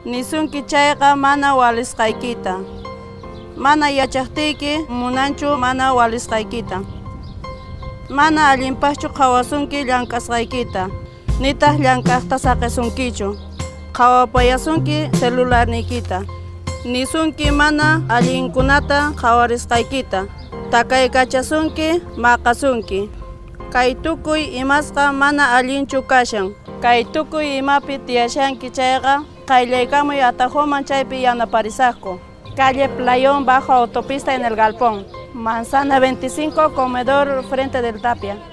Nisunki chayqa mana walisqaykita. Mana yachaqtiyki munanchu mana walisqaykita. Mana allinpaqchu qawasunki llank'asqaykita. Nitaq llank'aqta saqisunkichu. Qawapayasunki celularniykita. Nisunki mana allinkunata qawarisqaykita. Takaykachasunki maqasunki. Kay tukuy imasqa mana allinchu kashan. Kay tukuy imapi tiyashanki chayqa qayllaykamuy atajoman chaypi yanaparisaqku. Calle Playón bajo autopista en el Galpón. Manzana 25, comedor frente del Tapia.